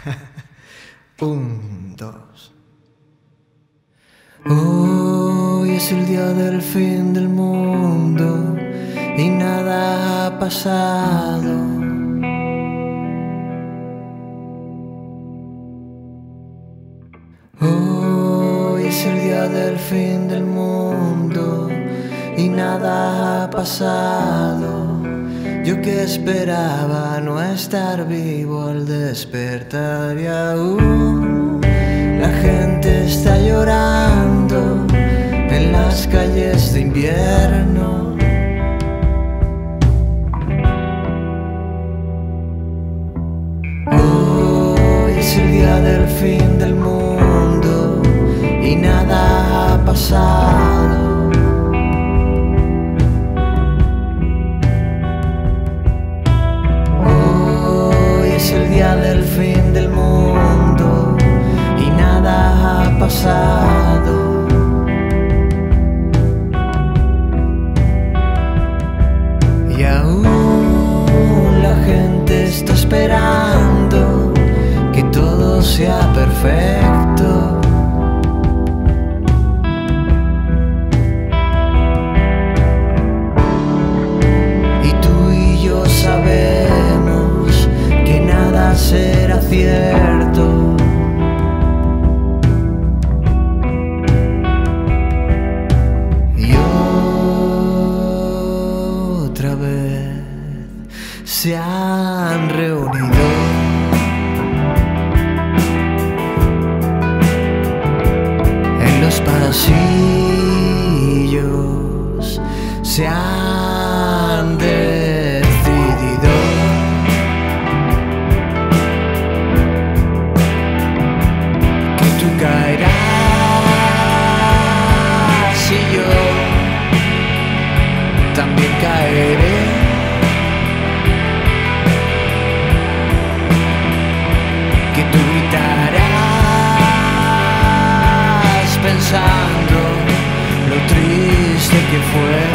Un, dos. Hoy es el día del fin del mundo y nada ha pasado. Hoy es el día del fin del mundo y nada ha pasado. Yo que esperaba no estar vivo al despertar y aún la gente está llorando en las calles de invierno. Hoy es el día del fin del mundo y nada ha pasado. El día del fin del mundo y nada ha pasado. Y aún la gente está esperando que todo sea perfecto. Y tú y yo sabemos que nada será cierto. Y otra vez se han reunido en los pasillos, se han decidido caerás y yo también caeré. Que tú gritarás pensando lo triste que fue.